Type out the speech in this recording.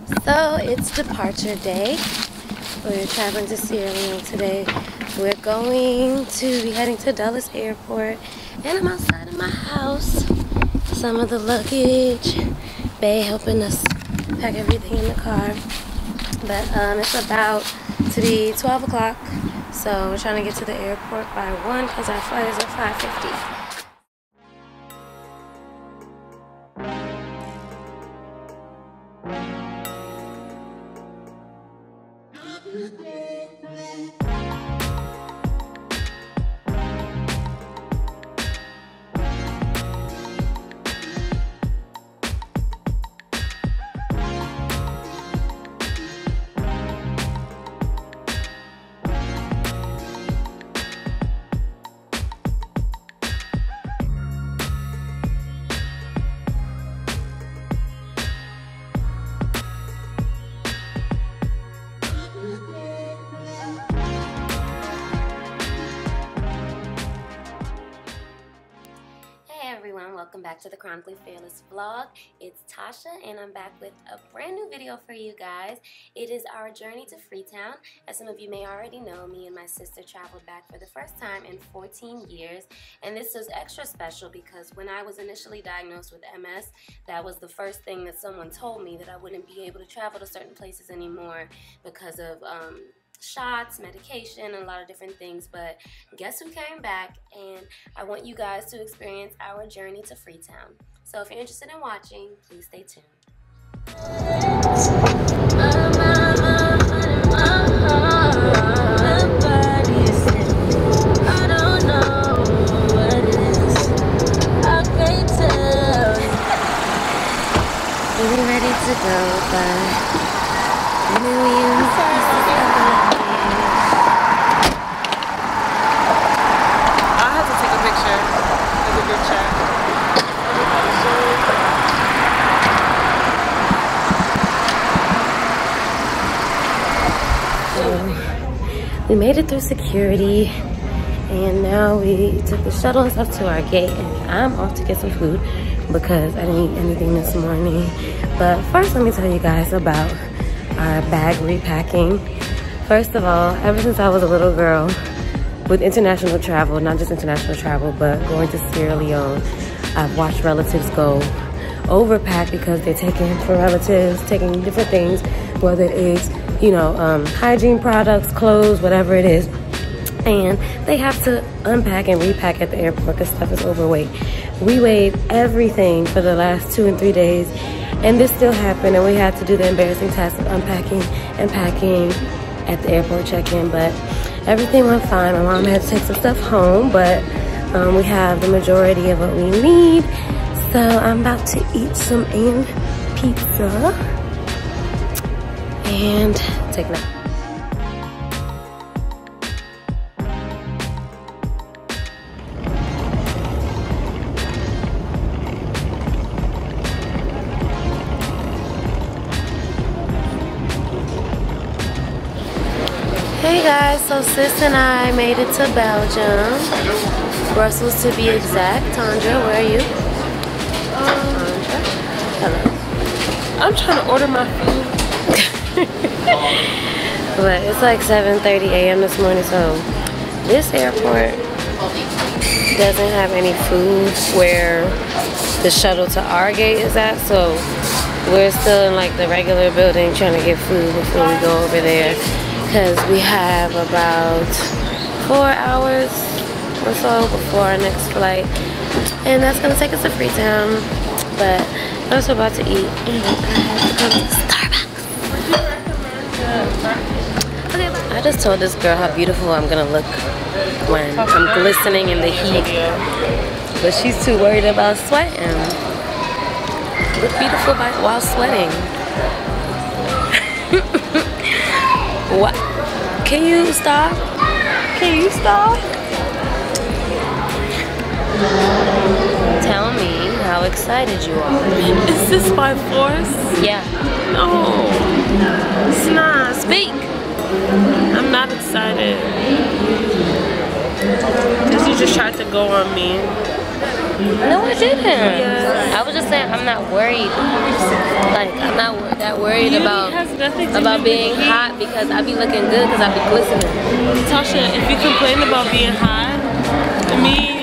So it's departure day. We're traveling to Sierra Leone today. We're going to be heading to Dulles Airport, and I'm outside of my house. Some of the luggage, Bay helping us pack everything in the car. But it's about to be 12 o'clock, so we're trying to get to the airport by 1 because our flight is at 5:50. Welcome back to the Chronically Fearless vlog. It's Tasha and I'm back with a brand new video for you guys. It is our journey to Freetown. As some of you may already know, me and my sister traveled back for the first time in 14 years. And this is extra special because when I was initially diagnosed with MS, that was the first thing that someone told me, that I wouldn't be able to travel to certain places anymore because of shots, medication, and a lot of different things. But guess who came back? And I want you guys to experience our journey to Freetown. So if you're interested in watching, please stay tuned. We're ready to go, but millions. We made it through security, and now we took the shuttle and stuff to our gate, and I'm off to get some food because I didn't eat anything this morning. But first, let me tell you guys about our bag repacking. First of all, ever since I was a little girl with international travel, not just international travel, but going to Sierra Leone, I've watched relatives go overpack because they're taking for relatives, taking different things, whether it's, you know, hygiene products, clothes, whatever it is. And they have to unpack and repack at the airport because stuff is overweight. We weighed everything for the last 2 and 3 days, and this still happened, and we had to do the embarrassing task of unpacking and packing at the airport check-in. But everything went fine. My mom had to take some stuff home, but we have the majority of what we need. So I'm about to eat some pizza and take a nap. Hey guys, so sis and I made it to Belgium, Brussels to be exact. Tandra, where are you? Tandra, hello. I'm trying to order my food. But it's like 7:30 a.m. this morning, so this airport doesn't have any food where the shuttle to our gate is at, so we're still in like the regular building trying to get food before we go over there, because we have about 4 hours or so before our next flight, and that's gonna take us to Freetown. But I'm also about to eat, and I have to go to Starbucks. I just told this girl how beautiful I'm gonna look when I'm glistening in the heat, but she's too worried about sweating. Look beautiful while sweating. What? Can you stop? Can you stop? Tell me how excited you are. Is this by force? Yeah. No. It's not. Speak. I'm not excited. Because you just tried to go on me. No, I didn't. Yes. I was just saying I'm not worried. Like, I'm not that worried Beauty about has nothing to do being with heat. hot because I be looking good because I be glistening. Tasha, if you complain about being hot, it means